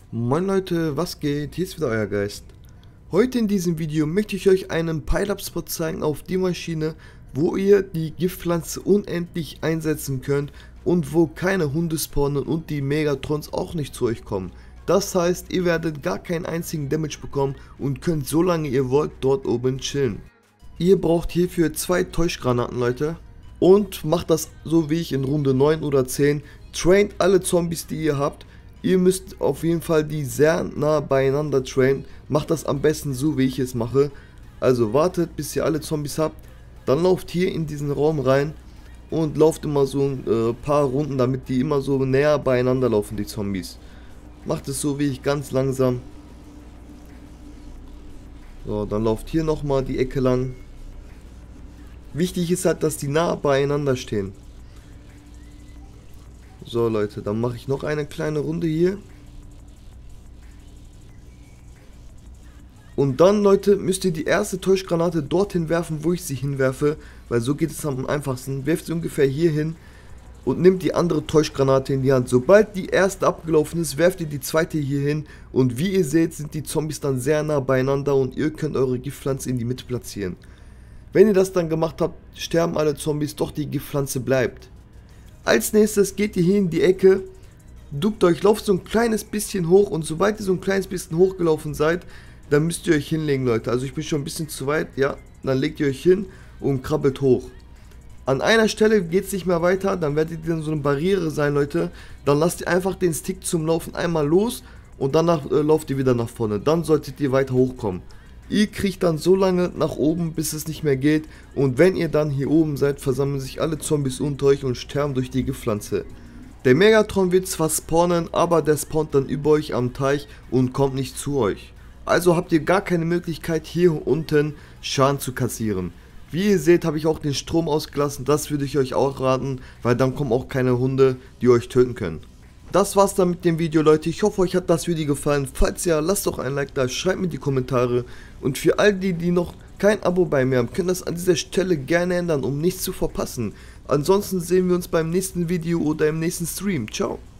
Moin Leute, was geht? Hier ist wieder euer Geist. Heute in diesem Video möchte ich euch einen Pile-Up-Spot zeigen auf die Maschine, wo ihr die Giftpflanze unendlich einsetzen könnt und wo keine Hunde spawnen und die Megatrons auch nicht zu euch kommen. Das heißt, ihr werdet gar keinen einzigen Damage bekommen und könnt so lange ihr wollt dort oben chillen. Ihr braucht hierfür 2 Täuschgranaten, Leute. Und macht das so wie ich in Runde 9 oder 10. Traint alle Zombies, die ihr habt. Ihr müsst auf jeden Fall die sehr nah beieinander trainen. Macht das am besten so wie ich es mache. Also wartet bis ihr alle Zombies habt. Dann lauft hier in diesen Raum rein. Und lauft immer so ein paar Runden, damit die immer so näher beieinander laufen, die Zombies. Macht es so wie ich, ganz langsam. So, dann lauft hier nochmal die Ecke lang. Wichtig ist halt, dass die nah beieinander stehen. So Leute, dann mache ich noch eine kleine Runde hier. Und dann, Leute, müsst ihr die erste Täuschgranate dorthin werfen, wo ich sie hinwerfe. Weil so geht es am einfachsten. Werft sie ungefähr hier hin und nimmt die andere Täuschgranate in die Hand. Sobald die erste abgelaufen ist, werft ihr die zweite hier hin. Und wie ihr seht, sind die Zombies dann sehr nah beieinander und ihr könnt eure Giftpflanze in die Mitte platzieren. Wenn ihr das dann gemacht habt, sterben alle Zombies, doch die Giftpflanze bleibt. Als nächstes geht ihr hier in die Ecke, duckt euch, lauft so ein kleines bisschen hoch und sobald ihr so ein kleines bisschen hochgelaufen seid, dann müsst ihr euch hinlegen, Leute. Also ich bin schon ein bisschen zu weit, ja, dann legt ihr euch hin und krabbelt hoch. An einer Stelle geht es nicht mehr weiter, dann werdet ihr in so eine Barriere sein, Leute. Dann lasst ihr einfach den Stick zum Laufen einmal los und danach lauft ihr wieder nach vorne. Dann solltet ihr weiter hochkommen. Ihr kriegt dann so lange nach oben, bis es nicht mehr geht. Und wenn ihr dann hier oben seid, versammeln sich alle Zombies unter euch und sterben durch die Giftpflanze. Der Megatron wird zwar spawnen, aber der spawnt dann über euch am Teich und kommt nicht zu euch. Also habt ihr gar keine Möglichkeit, hier unten Schaden zu kassieren. Wie ihr seht, habe ich auch den Strom ausgelassen. Das würde ich euch auch raten, weil dann kommen auch keine Hunde, die euch töten können. Das war's dann mit dem Video, Leute. Ich hoffe, euch hat das Video gefallen. Falls ja, lasst doch ein Like da, schreibt mir in die Kommentare. Und für all die, die noch kein Abo bei mir haben, können das an dieser Stelle gerne ändern, um nichts zu verpassen. Ansonsten sehen wir uns beim nächsten Video oder im nächsten Stream. Ciao.